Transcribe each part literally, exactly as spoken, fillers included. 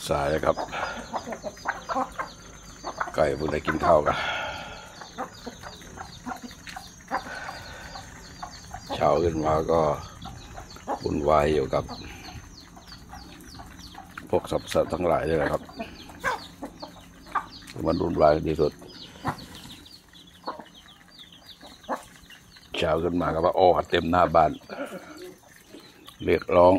สายแล้วครับไก่เพิ่งได้กินข้าวกันเช้าขึ้นมาก็วุ่นวายอยู่กับพวกสัตว์สัตว์ทั้งหลายเลยนะครับมันวุ่นวายที่สุดเช้าขึ้นมาก็ว่าโอ้เต็มหน้าบ้านเรียกร้อง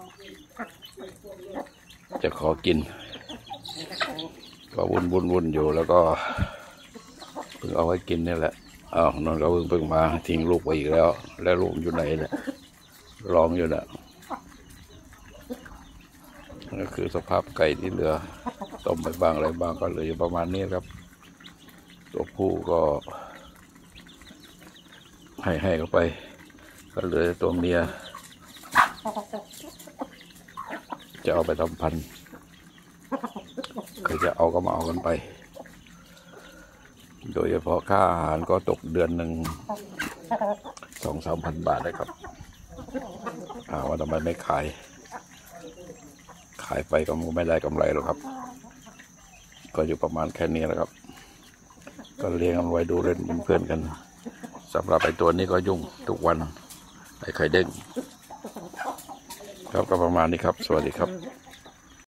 จะขอกินก็วุ่นวุ่นวุ่นอยู่แล้วก็เพิ่งเอาไว้กินนี่แหละอ้าวนอนก็เพิ่งเพิ่งมาทิ้งลูกไปอีกแล้วแล้วลูกอยู่ไหนเนี่ยร้องอยู่เนี่ยนั่นคือสภาพไก่ที่เหลือต้มไปบ้างอะไรบ้างก็เหลืออยู่ประมาณนี้ครับตัวผู้ก็ให้ให้เข้าไปก็เหลือตัวเมียจะเอาไปทำพันธุ์ใครจะเอาก็มาเอากันไปโดยเฉพาะค่าอาหารก็ตกเดือนหนึ่งสองสามพันบาทนะครับถามว่าทำไมไม่ขายขายไปก็ไม่ได้กำไรหรอกครับก็อยู่ประมาณแค่นี้แหละครับก็เลี้ยงกันไว้ดูเล่นเป็นเพื่อนกันสำหรับไอ้ตัวนี้ก็ยุ่งทุกวันไอ้ไข่เด้งครับก็ประมาณนี้ครับสวัสดีครับ